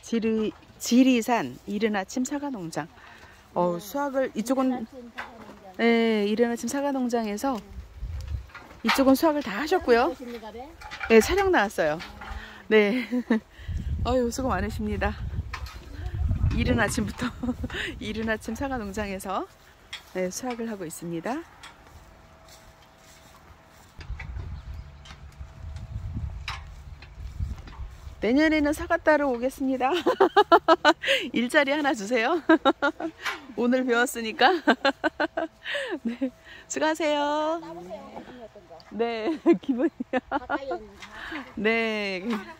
지리산 이른 아침 사과 농장. 수확을 이쪽은 이른 아침 사과 농장에서 이쪽은 수확을 다 하셨고요. 네, 촬영 나왔어요. 네. 수고 많으십니다. 이른 아침부터 이른 아침 사과 농장에서 수확을 하고 있습니다. 내년에는 사과 따러 오겠습니다. 일자리 하나 주세요. 오늘 배웠으니까. 네, 수고하세요. 네, 기분이요. 네.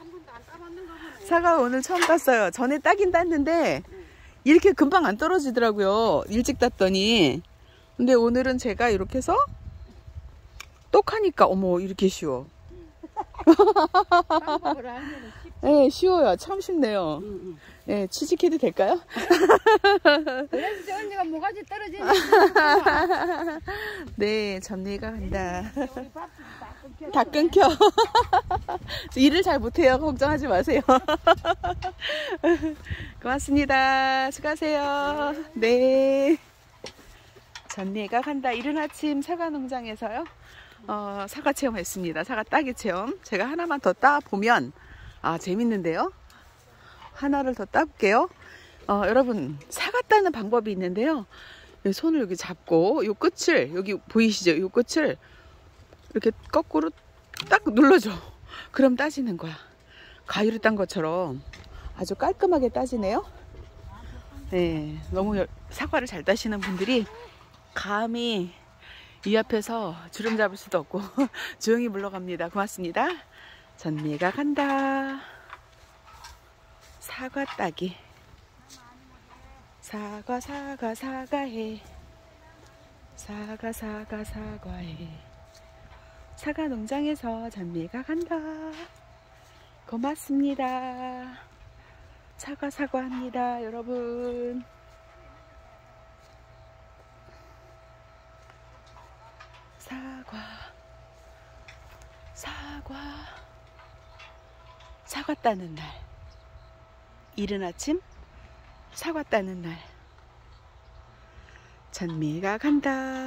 사과 오늘 처음 땄어요. 전에 따긴 땄는데 이렇게 금방 안 떨어지더라고요. 일찍 땄더니. 근데 오늘은 제가 이렇게 해서 똑하니까 어머 이렇게 쉬워. 네, 쉬워요. 참 쉽네요. 네, 취직해도 될까요? 그래서 언니가 모가지 떨어지는. 네, 전미가 간다. 다 끊겨. 일을 잘 못해요. 걱정하지 마세요. 고맙습니다. 수고하세요. 네. 전미가 간다. 이른 아침 사과 농장에서요. 사과 체험했습니다. 사과 따기 체험. 제가 하나만 더 따보면 재밌는데요. 하나를 더 따볼게요. 여러분 사과 따는 방법이 있는데요. 손을 여기 잡고 요 끝을 여기 보이시죠? 요 끝을 이렇게 거꾸로 딱 눌러줘. 그럼 따지는 거야. 가위로 딴 것처럼 아주 깔끔하게 따지네요. 네, 너무 사과를 잘 따시는 분들이 감히 이 앞에서 주름 잡을 수도 없고 조용히 물러갑니다. 고맙습니다. 전미가 간다. 사과 따기. 사과 사과 사과해. 사과 사과 사과해. 사과 농장에서 전미가 간다. 고맙습니다. 사과 사과합니다, 여러분. 사과 사과 따는 날. 이른 아침 사과 따는 날. 전미가 간다.